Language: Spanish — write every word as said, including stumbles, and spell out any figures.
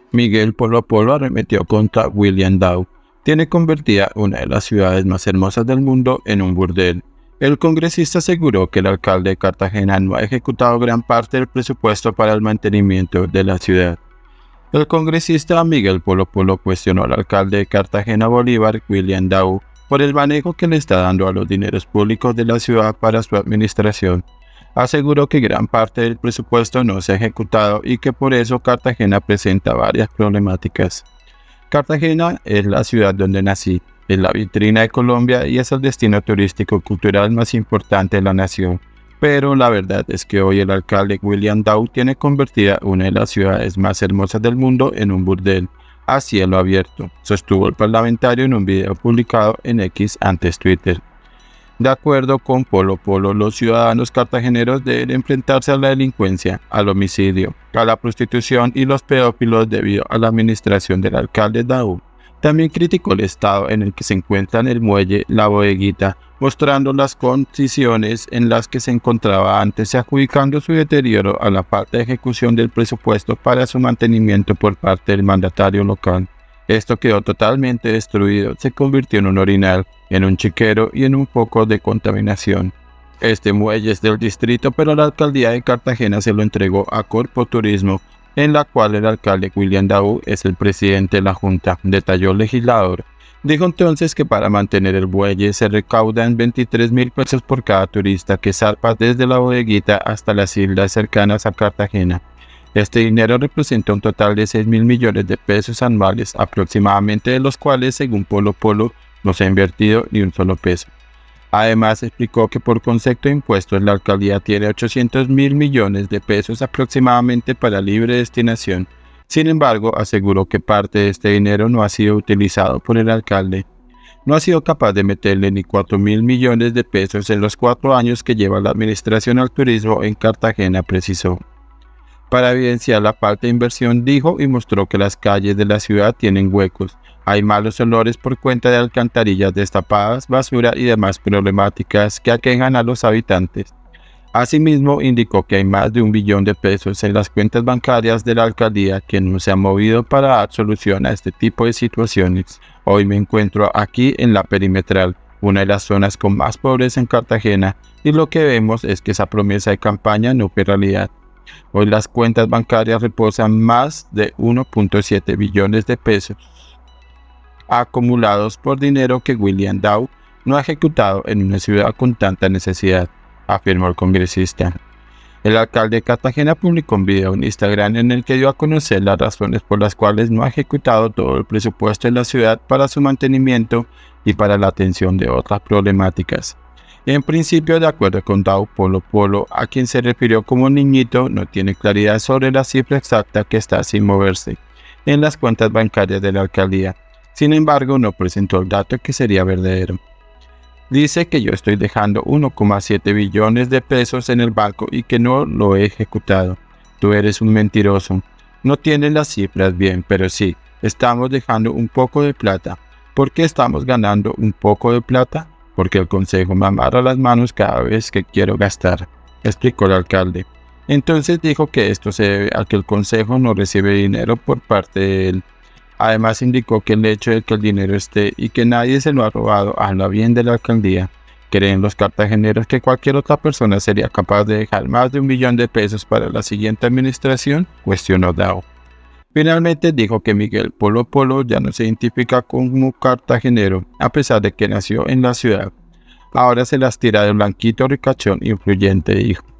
Miguel Polo Polo arremetió contra William Dow. Tiene convertida una de las ciudades más hermosas del mundo en un burdel. El congresista aseguró que el alcalde de Cartagena no ha ejecutado gran parte del presupuesto para el mantenimiento de la ciudad. El congresista Miguel Polo Polo cuestionó al alcalde de Cartagena Bolívar, William Dow, por el manejo que le está dando a los dineros públicos de la ciudad para su administración. Aseguró que gran parte del presupuesto no se ha ejecutado y que por eso Cartagena presenta varias problemáticas. Cartagena es la ciudad donde nací, es la vitrina de Colombia y es el destino turístico cultural más importante de la nación. Pero la verdad es que hoy el alcalde William Dow tiene convertida una de las ciudades más hermosas del mundo en un burdel a cielo abierto, sostuvo el parlamentario en un video publicado en X, antes Twitter. De acuerdo con Polo Polo, los ciudadanos cartageneros deben enfrentarse a la delincuencia, al homicidio, a la prostitución y los pedófilos debido a la administración del alcalde Dow. También criticó el estado en el que se encuentran el muelle La Bodeguita, mostrando las condiciones en las que se encontraba antes y adjudicando su deterioro a la falta de ejecución del presupuesto para su mantenimiento por parte del mandatario local. Esto quedó totalmente destruido, se convirtió en un orinal, en un chiquero y en un foco de contaminación. Este muelle es del distrito, pero la alcaldía de Cartagena se lo entregó a Corpo Turismo, en la cual el alcalde William Dow es el presidente de la junta, detalló el legislador. Dijo entonces que para mantener el muelle se recaudan veintitrés mil pesos por cada turista que zarpa desde la bodeguita hasta las islas cercanas a Cartagena. Este dinero representa un total de seis mil millones de pesos anuales, aproximadamente, de los cuales, según Polo Polo, no se ha invertido ni un solo peso. Además, explicó que por concepto de impuestos la alcaldía tiene ochocientos mil millones de pesos aproximadamente para libre destinación. Sin embargo, aseguró que parte de este dinero no ha sido utilizado por el alcalde. No ha sido capaz de meterle ni cuatro mil millones de pesos en los cuatro años que lleva la administración al turismo en Cartagena, precisó. Para evidenciar la falta de inversión, dijo y mostró que las calles de la ciudad tienen huecos. Hay malos olores por cuenta de alcantarillas destapadas, basura y demás problemáticas que aquejan a los habitantes. Asimismo, indicó que hay más de un billón de pesos en las cuentas bancarias de la alcaldía que no se han movido para dar solución a este tipo de situaciones. Hoy me encuentro aquí en la Perimetral, una de las zonas con más pobreza en Cartagena, y lo que vemos es que esa promesa de campaña no fue realidad. Hoy las cuentas bancarias reposan más de uno punto siete billones de pesos acumulados por dinero que William Dow no ha ejecutado en una ciudad con tanta necesidad, afirmó el congresista. El alcalde de Cartagena publicó un video en Instagram en el que dio a conocer las razones por las cuales no ha ejecutado todo el presupuesto de la ciudad para su mantenimiento y para la atención de otras problemáticas. En principio, de acuerdo con Dow, Polo Polo, a quien se refirió como niñito, no tiene claridad sobre la cifra exacta que está sin moverse en las cuentas bancarias de la alcaldía. Sin embargo, no presentó el dato que sería verdadero. Dice que yo estoy dejando uno coma siete billones de pesos en el banco y que no lo he ejecutado. Tú eres un mentiroso. No tienes las cifras bien, pero sí, estamos dejando un poco de plata. ¿Por qué estamos ganando un poco de plata? Porque el consejo me amarra las manos cada vez que quiero gastar, explicó el alcalde. Entonces dijo que esto se debe a que el consejo no recibe dinero por parte de él. Además indicó que el hecho de que el dinero esté y que nadie se lo ha robado habla bien de la alcaldía. ¿Creen los cartageneros que cualquier otra persona sería capaz de dejar más de un millón de pesos para la siguiente administración?, cuestionó Dow. Finalmente dijo que Miguel Polo Polo ya no se identifica como cartagenero, a pesar de que nació en la ciudad. Ahora se las tira de blanquito ricachón influyente, dijo.